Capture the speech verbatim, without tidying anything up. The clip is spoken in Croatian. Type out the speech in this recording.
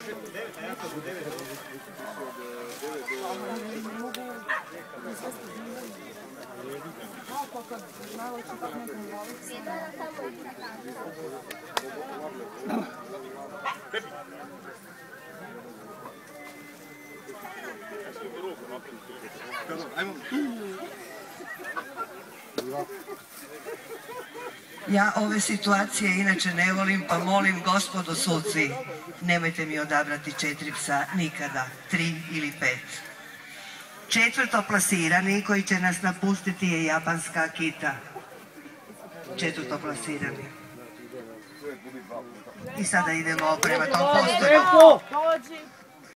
Ja ove situacije inače ne volim, pa molim gospodo suci, nemojte mi odabrati četiri psa nikada, tri ili pet. Četvrto plasirani koji će nas napustiti je japanska Akita. Četvrto plasirani. I sada idemo prema tom postolju.